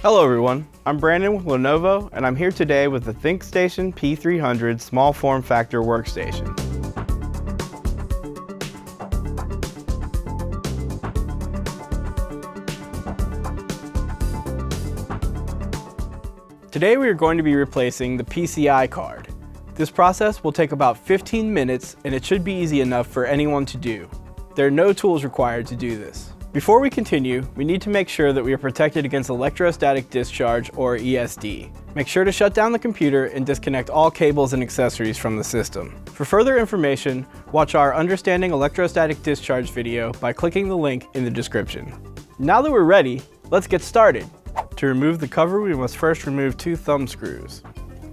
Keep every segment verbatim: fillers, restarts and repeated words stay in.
Hello everyone, I'm Brandon with Lenovo, and I'm here today with the ThinkStation P three hundred small form factor workstation. Today we are going to be replacing the P C I card. This process will take about fifteen minutes, and it should be easy enough for anyone to do. There are no tools required to do this. Before we continue, we need to make sure that we are protected against electrostatic discharge, or E S D. Make sure to shut down the computer and disconnect all cables and accessories from the system. For further information, watch our Understanding Electrostatic Discharge video by clicking the link in the description. Now that we're ready, let's get started. To remove the cover, we must first remove two thumb screws.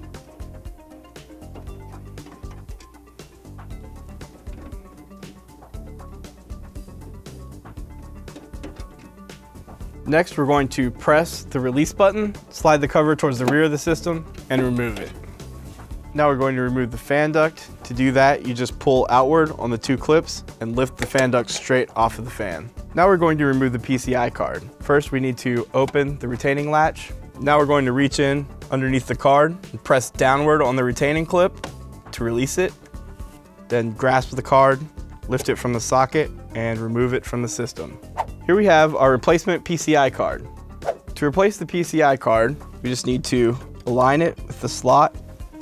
Next, we're going to press the release button, slide the cover towards the rear of the system, and remove it. Now we're going to remove the fan duct. To do that, you just pull outward on the two clips and lift the fan duct straight off of the fan. Now we're going to remove the P C I card. First, we need to open the retaining latch. Now we're going to reach in underneath the card and press downward on the retaining clip to release it. Then grasp the card, lift it from the socket, and remove it from the system. Here we have our replacement P C I card. To replace the P C I card, we just need to align it with the slot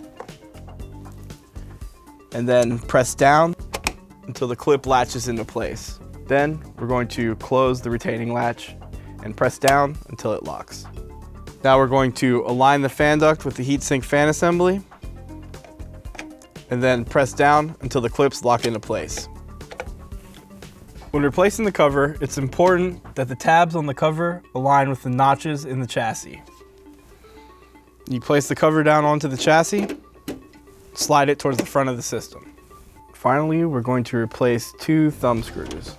and then press down until the clip latches into place. Then we're going to close the retaining latch and press down until it locks. Now we're going to align the fan duct with the heatsink fan assembly and then press down until the clips lock into place. When replacing the cover, it's important that the tabs on the cover align with the notches in the chassis. You place the cover down onto the chassis, slide it towards the front of the system. Finally, we're going to replace two thumb screws.